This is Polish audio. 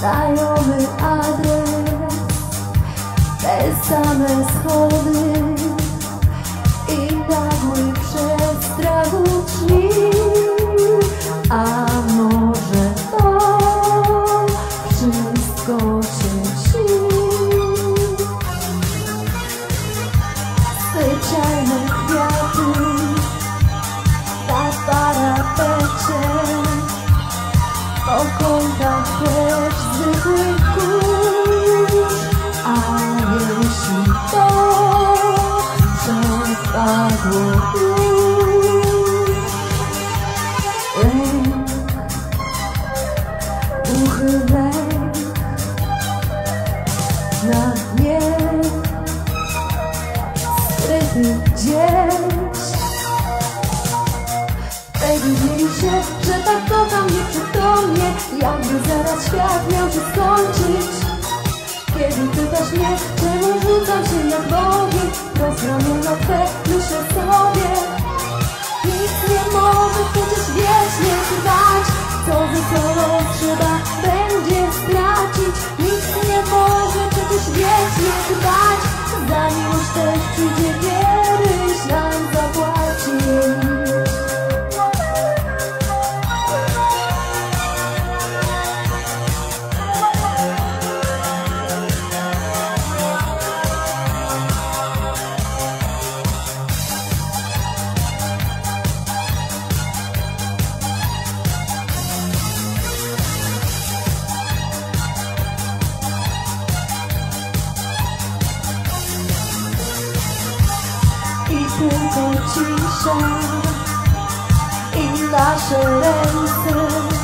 znajomy adres, te same schody i nagły przestrach drzwi. A może to wszystko się śni? Zwyczajne kwiaty na parapecie, po kątach też zwykły kurz. A jeśli to przepadło już, lęk, głuchy lęk na dnie, skryty gdzieś. Baby, dziwi się, że tak kocham nieprzytomnie, jakby zaraz świat miał się skończyć. Kiedy pytasz mnie, czemu rzucam się jak bogi, rozramiona twe, myślę sobie, nic nie może przecież wiecznie trwać. Co ze sobą trzeba będzie stracić, nic nie może przecież wiecznie trwać. Za miłość też przyjdzie kiedyś nam zapłacić. I tylko cisza i nasze ręce